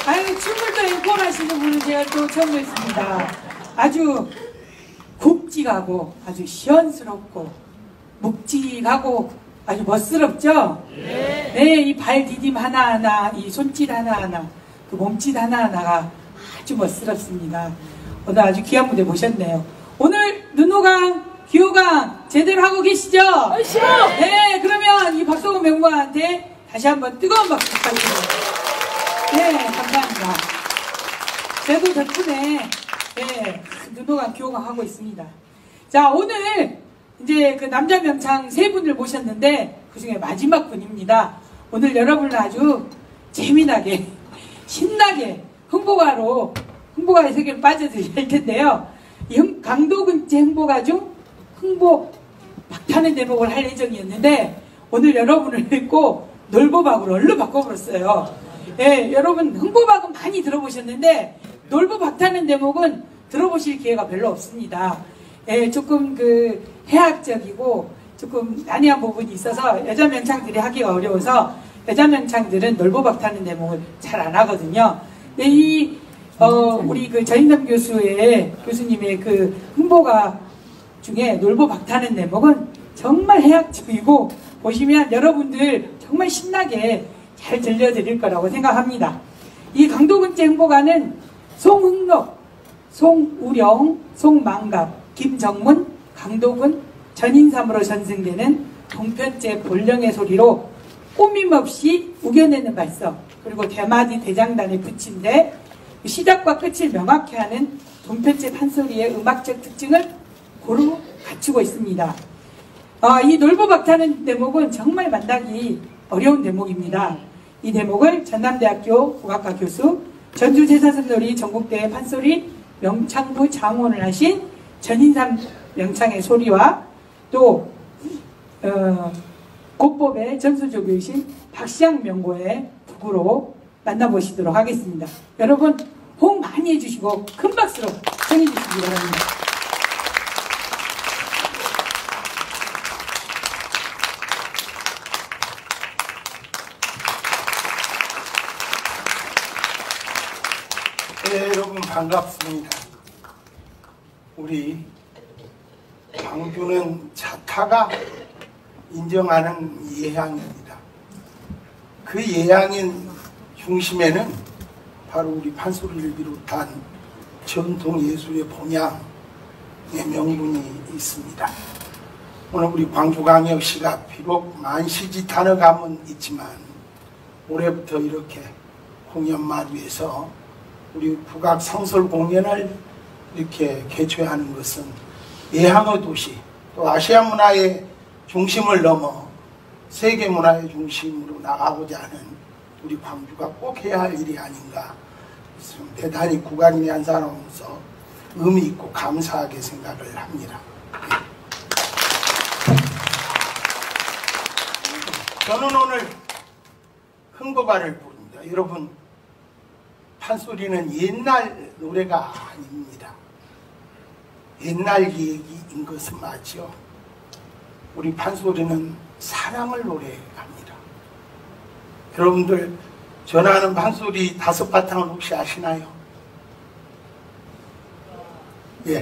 아유, 춤을 또 앵콜하시는 분은 제가 또 처음 뵀습니다. 아주 굵직하고 아주 시원스럽고 묵직하고 아주 멋스럽죠? 네. 네, 이 발 디딤 하나하나, 이 손짓 하나하나, 그 몸짓 하나하나가 아주 멋스럽습니다. 오늘 아주 귀한 무대 모셨네요. 오늘 눈호강, 기호강 제대로 하고 계시죠? 네, 그러면 이 박성훈 멤버한테 다시 한번 뜨거운 박수 부탁드립니다. 네, 감사합니다. 저도 덕분에 네, 눈호강, 기호강 하고 있습니다. 자, 오늘 이제 그 남자 명창 세 분을 모셨는데 그 중에 마지막 분입니다. 오늘 여러분을 아주 재미나게, 신나게 흥보가의 세계로 빠져드릴 텐데요. 이 강도근제 흥보가 중 흥보 박타는 대목을 할 예정이었는데 오늘 여러분을 믿고 놀보박으로 얼른 바꿔버렸어요. 예, 여러분 흥보박은 많이 들어보셨는데 놀보 박타는 대목은 들어보실 기회가 별로 없습니다. 예, 조금 그 해학적이고 조금 난해한 부분이 있어서 여자 명창들이 하기가 어려워서 여자 명창들은 놀보 박타는 대목을 잘 안 하거든요. 근데 우리 그 전인남 교수님의 그 흥보가 중에 놀보 박타는 대목은 정말 해학적이고 보시면 여러분들 정말 신나게 잘 들려드릴 거라고 생각합니다. 이 강도근제 흥보가는 송흥록, 송우령, 송망갑, 김정문, 강도근, 전인삼으로 전승되는 동편제 본령의 소리로 꾸밈없이 우겨내는 발성, 그리고 대마디 대장단의 붙임대, 시작과 끝을 명확히 하는 동편제 판소리의 음악적 특징을 고루 갖추고 있습니다. 이 놀보박타는 대목은 정말 만나기 어려운 대목입니다. 이 대목을 전남대학교 국악과 교수, 전주제사선놀이 전국대회 판소리 명창부 장원을 하신 전인삼 명창의 소리와 또 고법의 전수조교이신 박시양 명고의 북으로 만나보시도록 하겠습니다. 여러분 호응 많이 해주시고 큰 박수로 청해주시기 바랍니다. 네, 여러분 반갑습니다. 우리 광주는 자타가 인정하는 예향입니다. 그 예향인 중심에는 바로 우리 판소리를 비롯한 전통예술의 본향의 명분이 있습니다. 오늘 우리 광주광역시가 비록 만시지 단어감은 있지만 올해부터 이렇게 공연마루에서 우리 국악 상설 공연을 이렇게 개최하는 것은 예향의 도시, 또 아시아 문화의 중심을 넘어 세계 문화의 중심으로 나가고자 하는 우리 광주가 꼭 해야 할 일이 아닌가, 대단히 국악인의 한 사람으로서 의미 있고 감사하게 생각을 합니다. 저는 오늘 흥보가를 부릅니다. 여러분, 판소리는 옛날 노래가 아닙니다. 옛날 얘기인 것은 맞죠. 우리 판소리는 사랑을 노래합니다. 여러분들 전하는 판소리 5바탕을 혹시 아시나요? 예.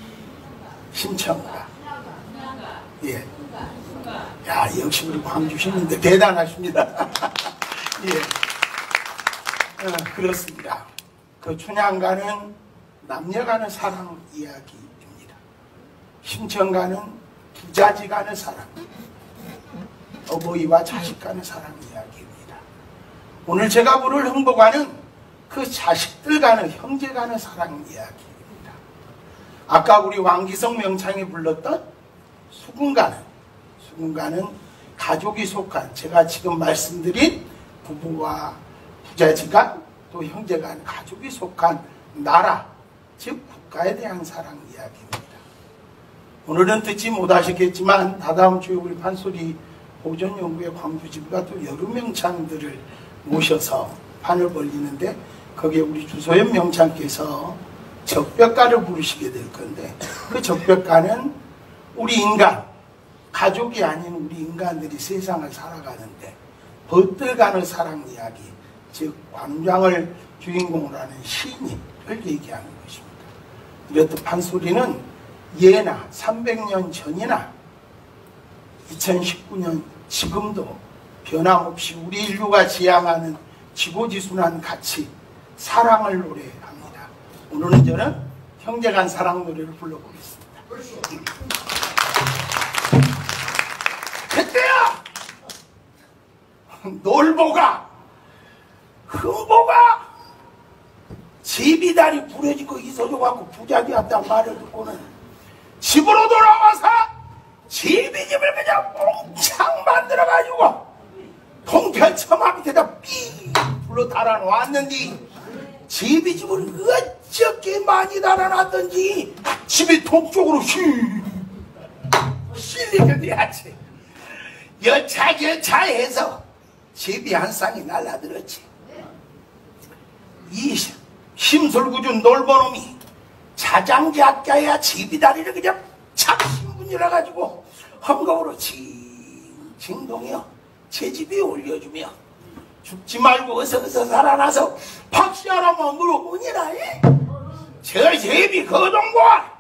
심청가. 예. 야, 역시 우리 광주시는데 대단하십니다. 예. 그렇습니다. 그 춘향가는 남녀간의 사랑 이야기입니다. 심청가는 부자지 간의 사랑, 어머니와 자식 간의 사랑 이야기입니다. 오늘 제가 부를 흥보가는 그 자식들 간의, 형제 간의 사랑 이야기입니다. 아까 우리 왕기성 명창이 불렀던 수군가는 가족이 속한, 제가 지금 말씀드린 부부와 부자지간 또 형제간, 가족이 속한 나라, 즉 국가에 대한 사랑 이야기입니다. 오늘은 듣지 못하셨겠지만 다다음 주에 우리 판소리 보존연구회 광주지부가 또 여러 명창들을 모셔서 판을 벌리는데 거기에 우리 주소연 명창께서 적벽가를 부르시게 될 건데, 그 적벽가는 우리 인간, 가족이 아닌 우리 인간들이 세상을 살아가는데 벗들 간의 사랑 이야기, 즉 관장을 주인공을 하는 시인을 얘기하는 것입니다. 이렇듯 판소리는 예나 300년 전이나 2019년 지금도 변함없이 우리 인류가 지향하는 지고지순한 가치, 사랑을 노래합니다. 오늘은 저는 형제간 사랑 노래를 불러보겠습니다. 그때야 놀보가 흥보가 집이다리 부러지고 있어져갖고 부자 되었단 말을 듣고는 집으로 돌아와서 집을 그냥 몽창 만들어가지고 동편 처마 밑에다 삐 불러 달아놓았는데 집을 어떻게 많이 달아놨던지 집이 동쪽으로 실리게 돼야지. 여차여차해서 집이 한 쌍이 날라들었지. 이 심술구준 놀보놈이 자장자까야 집이다리를 그냥 착 신분이라가지고 헝겊으로 징징동여 제 집에 올려주며 죽지 말고 어서 살아나서 박씨 하나만 물어보니라. 저 집이 거동과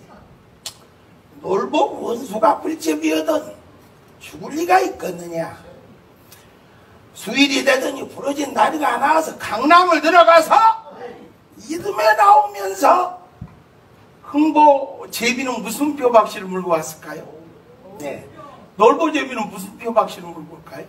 놀보 원수가 불집이어던 죽을 리가 있겠느냐. 수일이 되더니 부러진 다리가 나와서 강남을 들어가서 이듬해 나오면서 흥보 제비는 무슨 표박씨를 물고 왔을까요? 네. 놀보 제비는 무슨 표박씨를 물고 올까요?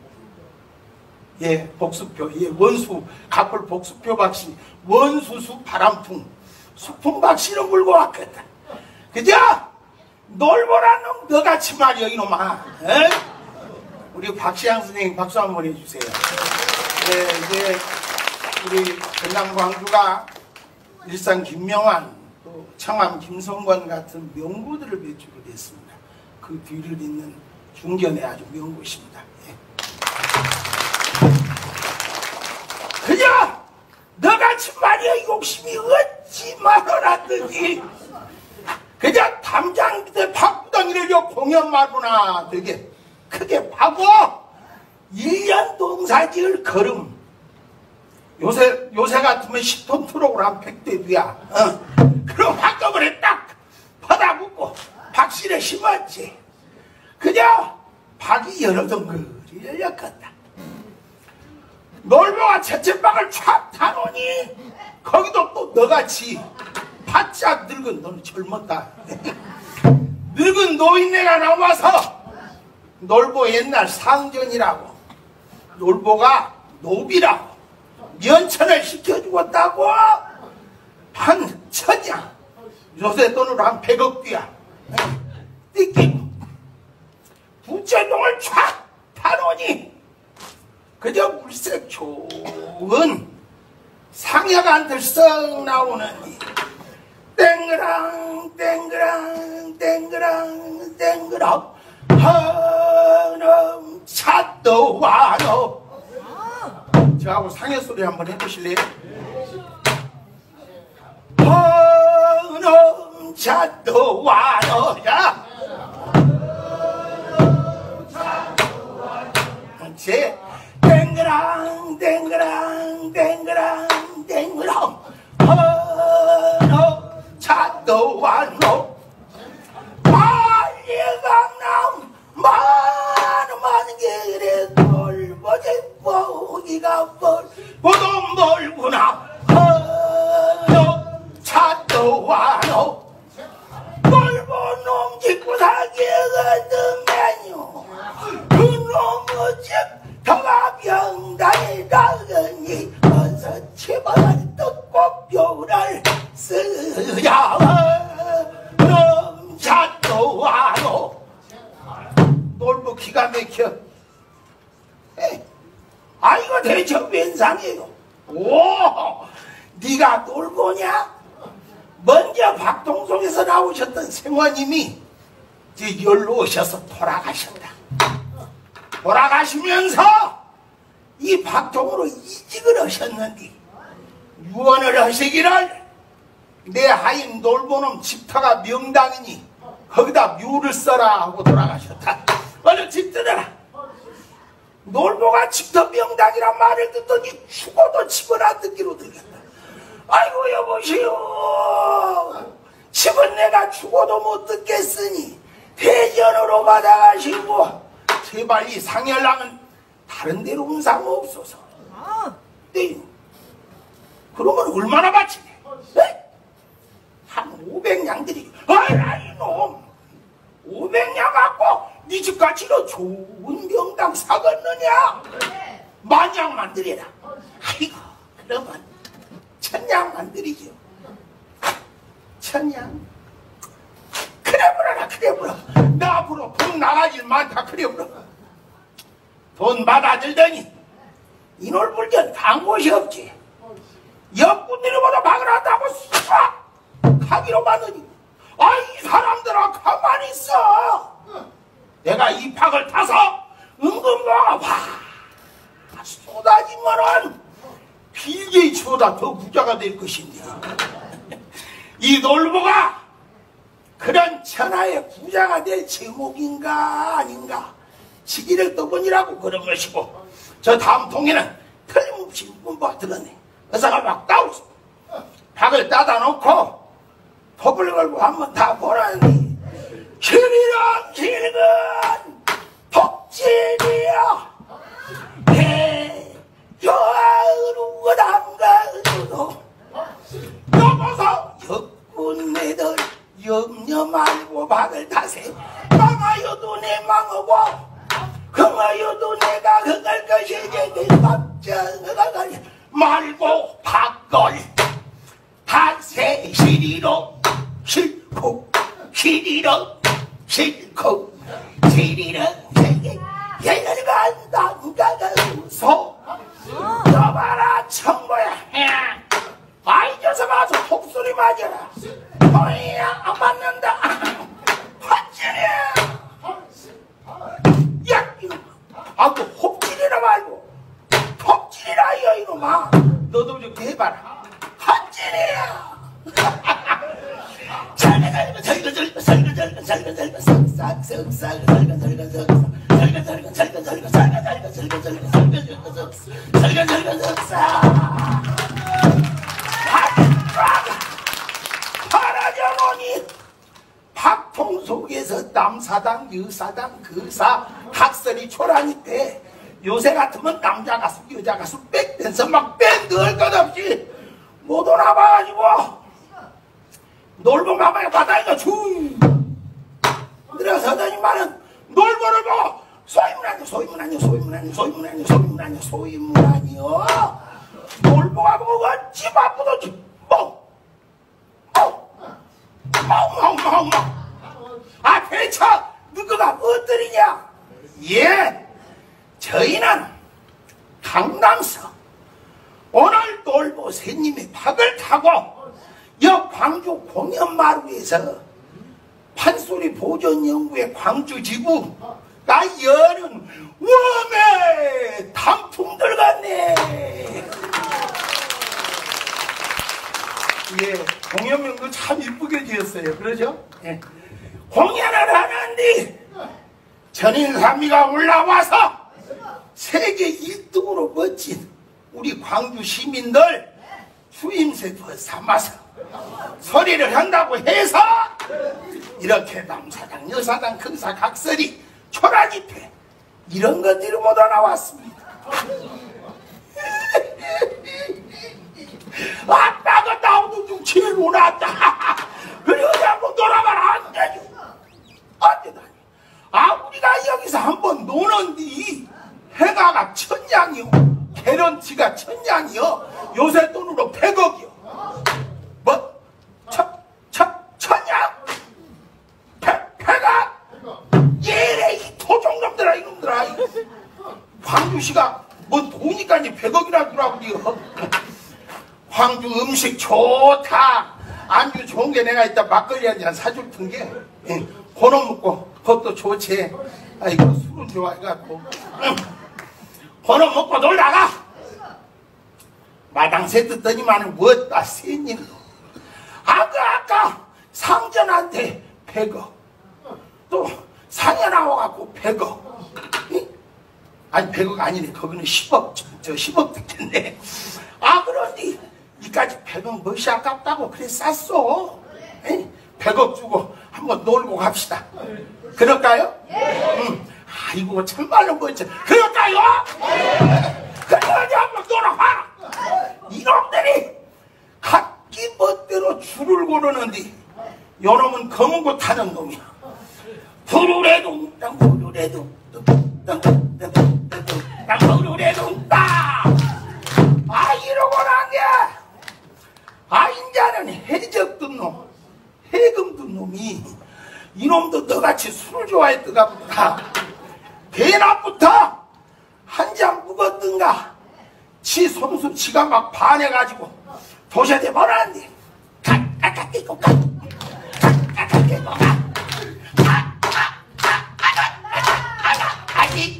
예, 복수표. 예, 원수, 갑불 복수표 박씨, 원수수 바람풍, 수풍 박씨를 물고 왔겠다. 그죠? 놀보란 놈 너같이 말이여 이놈아. 에? 우리 박시양 선생님 박수 한번 해주세요. 네, 이제 우리 전남 광주가 일산 김명환, 또 청암 김성관 같은 명구들을 배출을 했습니다. 그 뒤를 잇는 중견의 아주 명구십니다. 예. 그저 너같이 말이야 욕심이 어찌 많아놨든지 그저 담장 밑에 박구덩이를 공연마루나 되게 크게 파고 1년 농사지을 걸음 요새 같으면 10톤 트럭으로 한 100대 뒤야. 그럼 한꺼번에 딱 퍼다붙고 박실에 심었지. 그저 박이 여러 덩그리 열렸겠다. 놀보가 채채박을 촥 타놓으니 거기도 또 너같이 바짝 늙은 너는 젊었다. 늙은 노인네가 나와서 놀보 옛날 상전이라고 놀보가 노비라고 면천을 시켜주었다고 한 천이야. 요새 돈으로 한 100억 뒤야. 띠끼고 부채동을 촥 타놓으니 그저 물색 좋은 상여가 들썩 나오는 땡그랑 땡그랑 땡그랑 땡그랑 한음 찻도 와노. 저하고 상여 소리 한번 해보실래요? 한음 찻도 와노. 야, 제 땡그랑 땡그랑 땡그랑 땡그랑 한음 찻도 와노. 빨리강남 많은 길에 돌보지 보기가 보도 멀구나. 차도 와노. 돌보 놈 짓고 살기가 뜸해요. 그놈의 집 더가 병단이 나으니 어서 치마를 뜯고 뼈를 쓰야. 차도 와노. 놀보 기가 막혀. 이거 대체 웬상이에요. 오, 네가 놀보냐? 먼저 박동송에서 나오셨던 생원님이 이제 열로 오셔서 돌아가셨다. 돌아가시면서 이 박동으로 이직을 하셨는데 유언을 하시기를 내 하인 놀보놈 집터가 명당이니 거기다 묘를 써라 하고 돌아가셨다. 얼른 집 뜯어라. 놀보가 집터 명당이란 말을 듣더니 죽어도 집어라 듣기로 들어. 아이고 여보시오. 집은 내가 죽어도 못 듣겠으니 대전으로 받아가시고 제발 이 상열랑은 다른 데로 운상 없소서. 네. 그러면 얼마나 바치네? 네? 한 500냥들이 아이 놈 500냥 갖고 네 집같이 너 좋은 명당 사겠느냐? 만냥만 드리라. 아이고 그러면 1000냥만 드리죠. 1000냥 그래 보라라 그래 보라. 나 앞으로 돈 나가질 많다 그래 보라. 돈 받아들더니 이놀불견 간 곳이 없지. 옆군들보다 막을 한다고 싹 하기로 받으니 이 사람들아 가만히 있어. 내가 이 팍을 타서 은근모가 쏟아지면은 빌 게이츠보다 더 부자가 될 것인데 이 놀보가 그런 천하의 부자가 될 제목인가 아닌가 시기를 떠보니라고 그런 것이고 저 다음 통에는 틀림없이 문보가 들었네. 의사가 막 따오고 팍을 따다 놓고 톱을 걸고 한번 다 보라니 길이란 길은 덕질이야 여아으로 담가으로 여보서 역군네들 염려 말고 박을 타세. 망하여도 내 망하고 흥하여도 내가 흥할 것이지 내 걱정을 말고 박걸 타세. 시리로 싫고 시리로 싫고 시리로 얘가 남가가 웃어. 여봐라 청보야. 아이 녀석 아주 톡소리 맞아라. 어이야 안 맞는다. 헛질이야. 야 이놈아. 그 헛질이라 말고 톡질이라 이놈아. 너도 좀 해봐라. 헛질이야. 하라져보니 박통 속에서 남사당 여사당 그사 학설이 초라니 때 요새 같으면 남자 가수 여자 가수 백댄서 막 밴드 할 것 없이 못 오나 봐가지고 놀보 마마에 바다에가 쭉 들어서더니만은 놀보를 보고 소임문아니요 놀보가 보고 어찌 바쁘던지 배차 누구가 무엇들이냐. 예 저희는 강남서 오늘 놀보 새님의 팍을 타고 여 광주 공연마루에서 판소리 보존연구의 광주지구 나 여는 웜에 단풍들 같네. 예, 공연명도 참 이쁘게 지었어요. 그러죠? 예. 공연을 하는데 전인삼위가 올라와서 세계 1등으로 멋진 우리 광주 시민들 추임새 삼아서 소리를 한다고 해서 이렇게 남사당 여사당 큰사 각설이 초라집회 이런 것들이 모두 나왔습니다. 아빠가 나오는 중 제일 못났다. 그리고 한번 돌아가라 안 되죠. 안 되다니. 우리가 여기서 한번 노는디 해가가 1000냥이요. 개런티가 1000냥이요. 요새 돈으로 100억이요. 뭐? 1000냥? 배가? 얘네 이 토종놈들아 이놈들아. 광주시가 뭐 돈이까지 100억이나 주라고 니요. 광주 음식 좋다. 안주 좋은 게 내가 이따 막걸리 한 잔 사줄 텐게. 그놈 먹고 그것도 좋지. 아이고 술은 좋아해갖고. 그놈 먹고 놀다가 마당새 듣더니만은 뭐다 새님. 아까 상전한테 100억 또 상여 나와갖고 100억. 아니 100억 아니네. 거기는 10억. 저 10억 듣겠네. 그런데 이까지 100억 멋이 아깝다고 그래 쌌어. 100억 주고 한번 놀고 갑시다. 그럴까요? 아이고 참말로 뭐지. 그럴까요? 그래 어디 한번 놀아봐. 이놈들이 각기 멋대로 줄을 고르는데 요놈은 검은 거 타는 놈이야. 부르래둥땅 부르래둥땅 부르래둥땅. 아 이러고 난게 아 인자는 해적든 놈 해금든 놈이 이놈도 너같이 술을 좋아했던가 보다. 대낮부터 한 잔 묵었던가 지 손수 지가 막 반해가지고 도시한테 뭐라는데 까까까끼고 까까까끼고 아니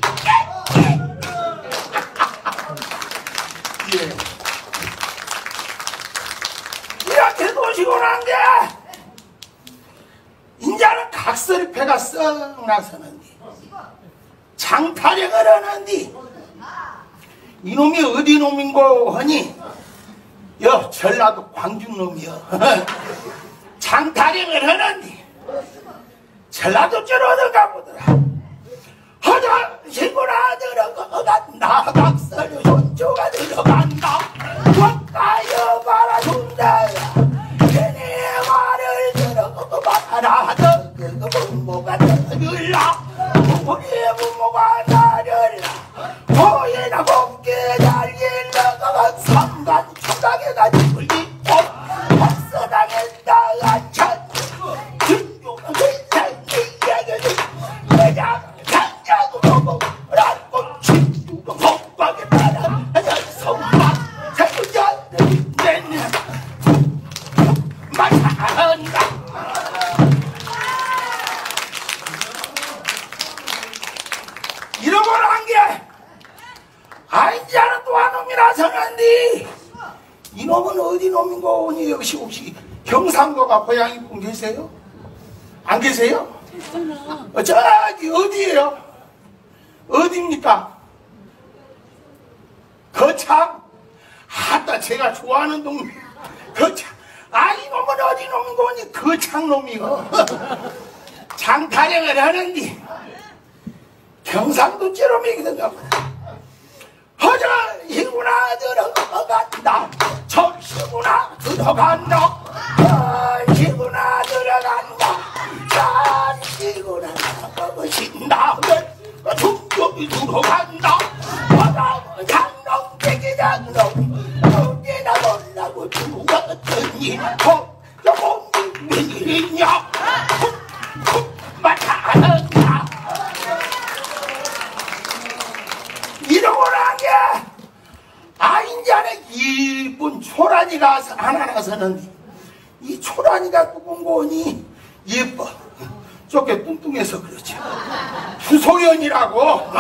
예. 이렇게 노시고 난게 인자는 각설이 배가 썩 나서는데 장타령을 하는데 이놈이 어디 놈인고 하니 여 전라도 광주놈이여. 장타령을 하는데 전라도 쪽 어딘가 보더라. 화장실구나 들어간다 각설이 손주가 들어간다 꽉가여 말아준다 걔네 말을 들어봐라 너 부모가 들으라 우리 부모가 나려라 호예나 곱게 달릴러가 삼간 초각에다 집을 입고 박서당했다 안찬 진주가 괜찮니 얘기를 그냥 장자도 보고 란꽃 진주가 헛박에 따라 연성만 살구자들이 내는 마찬가 이러고 난게 아인자는 또 한 놈이라서는데 이놈은 어디 놈인고 오니 역시 혹시 경상도가 고향이 분 계세요? 안 계세요? 저기 어디예요? 어디입니까? 거창? 아따 제가 좋아하는 동네 거창. 아 이놈은 어디 놈인고 오니 거창 놈이요. 장타령을 하는데 경상도 찌름이거든요. 허전이구나 들어간다 절시구나 들어간다 절시구나 들어간다 절시구나 나가신다 중국이 들어간다 바다는 장롱 대기 장롱 언제나 놀라고 죽었더니 저공이 웬일이냐 마타한다. 이러고 나게 아인자는 이쁜 초란이가 하나 나서는데 이 초란이가 누군 거니 예뻐 저게 뚱뚱해서 그렇지. 주소연이라고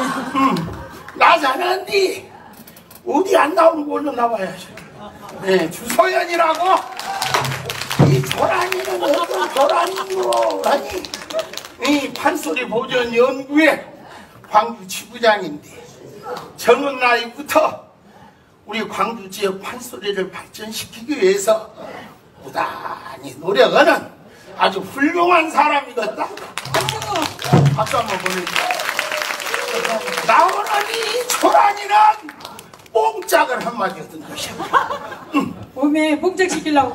나서는데 어디 안 나오는 걸로 나와야지. 네, 주소연이라고. 이 초란이는 어떤 초란이고 하니 이 판소리 보존 연구회 광주 지부장인데 젊은 나이부터 우리 광주 지역 판소리를 발전시키기 위해서 부단히 노력하는 아주 훌륭한 사람이겠다. 박수 한번 보내주세요. 나오는 이 초란이는 뽕짝을 한마디 얻은 것이야. 몸에 봉착시키려고.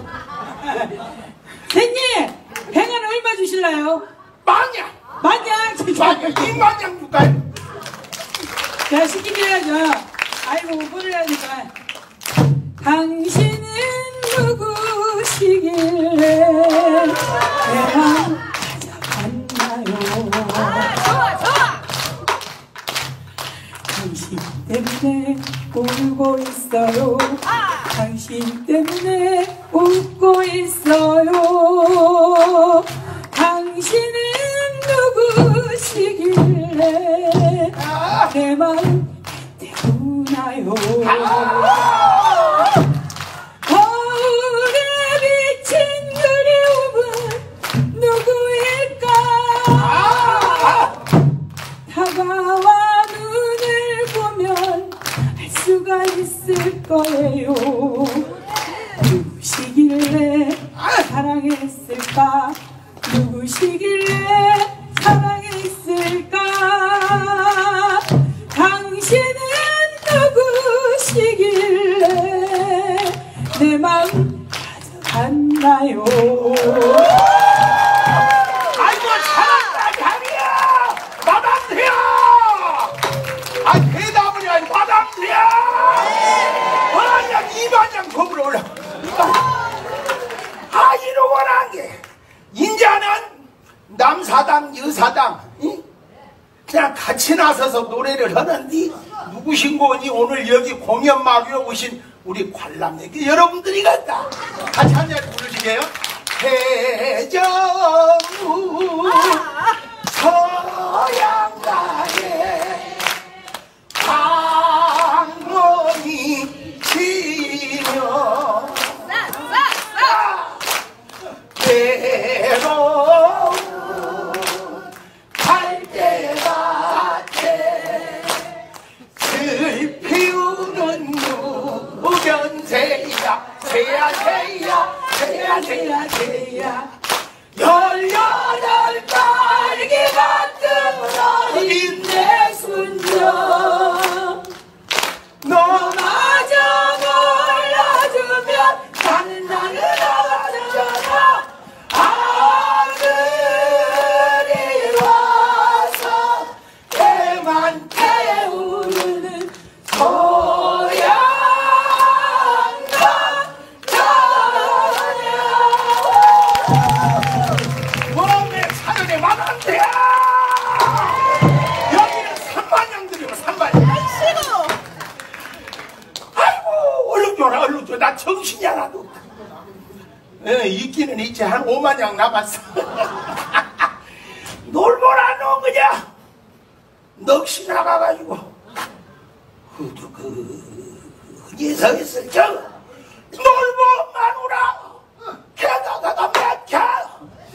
선생님, 뱅은 얼마 주실래요? 만냥! 만냥! 만냥! 2만냥 줄까요? 자, 시키셔야죠. 아이고, 뭐를 해야 될까? 당신은 누구시길래 내가 찾아왔나요? 좋아! 당신 때문에 울고 있어요. 당신 때문에 웃고 있어요. 당신은 누구시길래 내 마음 태우나요? 거울에 비친 그리움은 누구일까? 다가와 눈을 보면 알 수가 있을 거예요. 내 마음 가져갔나요? 아이고 잘한다 자리야 마담새야. 아 대답을 아니 마담새야. 그냥 이반장 겁을 올라. 아 이러고난 게 인자는 남사당 여사당 그냥 같이 나서서 노래를 하는데 누구신 거니 오늘 여기 공연마루에 오신 우리 관람객 여러분들이 같다. 같이 한 자리 부르시게요. 해저무 서양가에 방언이 치며 외로운 갈대밭에 슬피우는 유견새야 새야 새야 새야 새야 새야 18딸기 같은 어린 내 순정 너마저 몰라주면 나는 어쩌나 하늘이 와서 대만 태우는 소양강 자녀 몸에 사연에 많은데야. 여기는 3만냥들이고 3만냥. 아이고 얼른 줘라 얼른 줘. 나 정신이 하나도 없다. 있기는 있지. 한 5만냥 남았어. 놀보라 너 그냥 넋이 나가가지고 예서있을 적 놀보 마누라 게다가 맥혀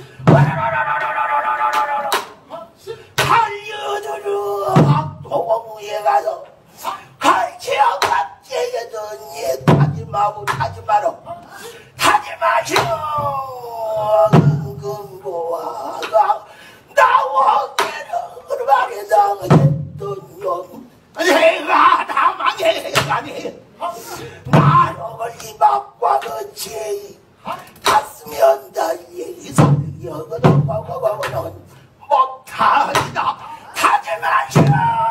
달려들어 도무에 가서 갈치야 깍지에더니 타지마고 타지마로 타지마시오 은근보아가 나와게는 그르방에 나가겠던 놈 해가 다 망해가네. 나를 이박과 같이 갔으면 달리 살려거든 못하리다 타지마시오.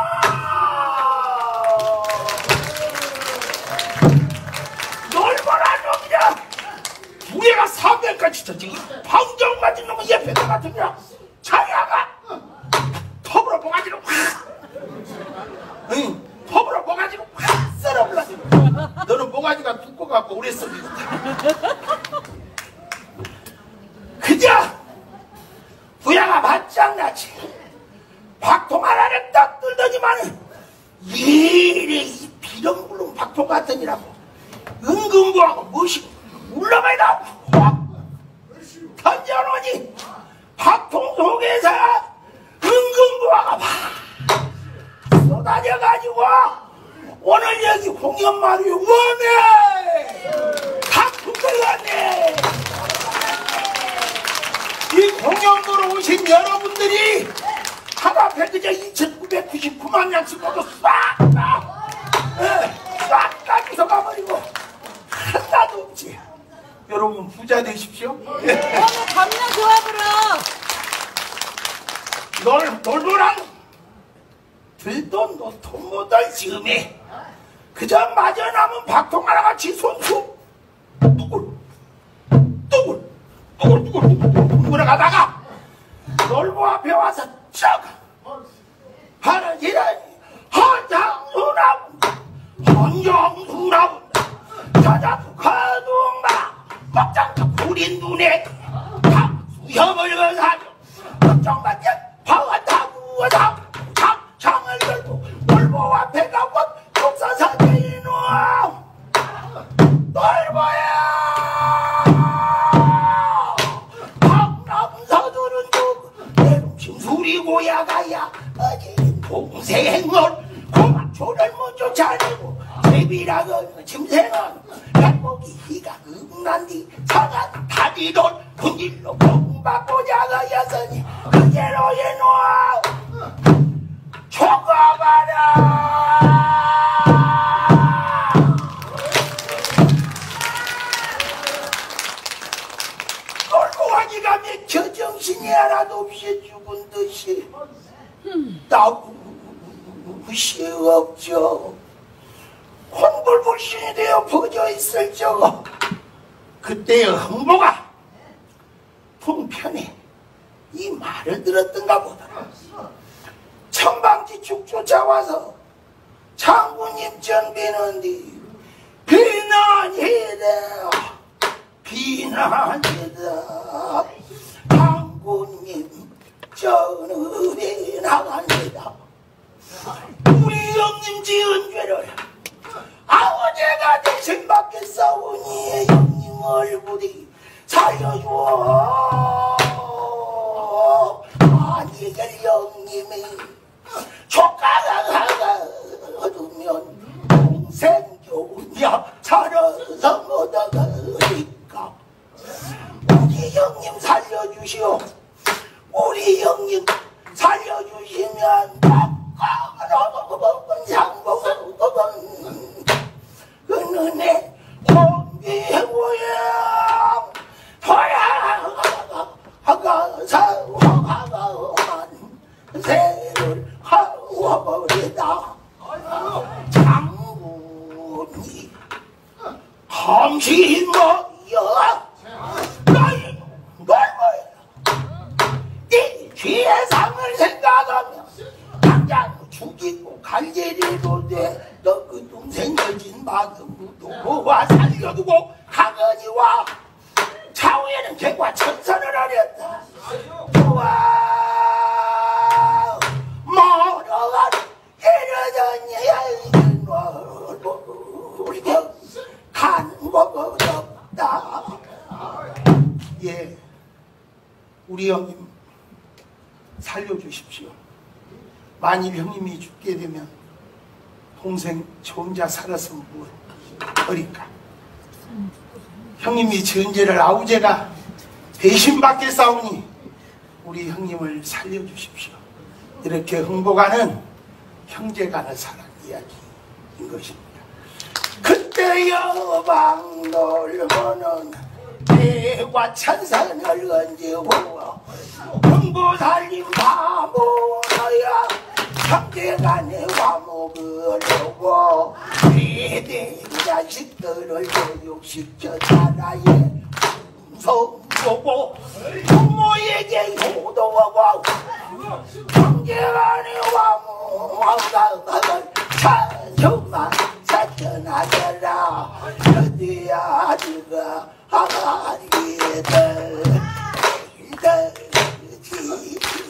놀보라 놈이야. 무게가 300까지 쳤지. 방정 맞은 놈은 예패가 같으냐. 자야가 톱으로 봉아지로 톱으로 봉아지로 썰어버려. 너는 봉아지가 두꺼워갖고 오래 썰리겠다. 그저 부야가 바짝나지. 박통 하나를 딱 들더니만 이래 이 비렁불렁 박통 같으니라고 은근부하고 무엇이 울러만 나오고 확 던져놓으니 박통 속에서 은근부하가 막 쏟아져가지고 오늘 여기 공연마루에 원해 다 붙어갔네. 이 공연 보러 오신 여러분들이 하루 앞에 그저 2,999만 냥씩 모두 싹 가지서 가버리고 하나도 없지. 여러분 부자 되십시오. 감명 좋아 불어. 놀보랑 들돈 돈 못할 지금에 그저 마저 남은 박통 하나같이 손수 뚜글 가다가 놀보 앞에 와서 쩍 하는 이런 헌정수라분 자자수 가동마 막장도 구린 눈에 다 수염을 건사죠. 걱정받지 파와 타구와 장을 걸고 놀보 앞에 가고 독사사대 이놈 놀보야. 박남사들은 누구 내놈심술이고 야가야 어진 동생을 고막초를 못 쫓아내고 제비락은 짐승은 약목이 희가 극난디 상한 다리돌 군질로 공받고 자가였으니 그대로 해놓아 죽어봐라. 정신이 하나도 없이 죽은 듯이 나무시 없죠. 혼불불신이 되어 퍼져 있을 적어. 그때의 흥보가 풍편히 이 말을 들었던가 보더라. 천방지축 쫓아와서 장군님 전비는 뒤 비난이다 비난이다. 장군님 전읍에 나갑니다. 우리 형님 지은 죄를 아버지가 대신 받겠사오니 형님 얼굴이 살려줘. 아니 형님이 조카가 얻으면 동생 교냐 살아서 못하니까 우리 형님 살려주시오. 우리 형님 살려주시면 그는의 홍비고향 돌아가서 새를 하워버리다. 장군이 함시 뭐여 너희 널 네 죄상을 생각하며 당장 죽이고 갈제리로 돼. 너 그 동생 여진 마금도 와 살려두고 가거니와 차후에는 개과 천선을 하렸다. 와 멀어가는 이러더니 우리가 간곡 없다. 예, 우리 형님 살려주십시오. 만일 형님이 죽게 되면 동생 저 혼자 살았으면 뭐하리까. 형님이 지은 죄를 아우제가 배신받게 싸우니 우리 형님을 살려주십시오. 이렇게 흥보가는 형제간의 사랑 이야기인 것입니다. 그때 여방 놀고는 대과 찬산을 얹고 흥보 살림 바보너야 형제간의 화목을 보고 대대 자식들을 교육시켜 나라의 풍성보고 부모에게 효도하고 형제간의 화목을 찬송만 사천하더라. 어디야 지가 하나리들